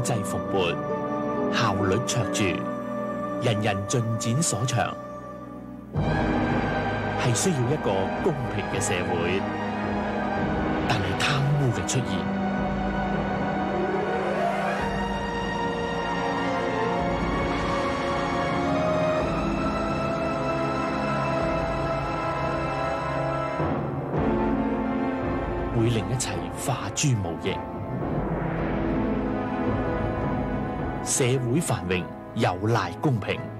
濟蓬勃，效率卓著，人人盡展所長，係需要一個公平嘅社會。但係貪污嘅出現，會令一切化諸無形。社會繁榮有賴公平。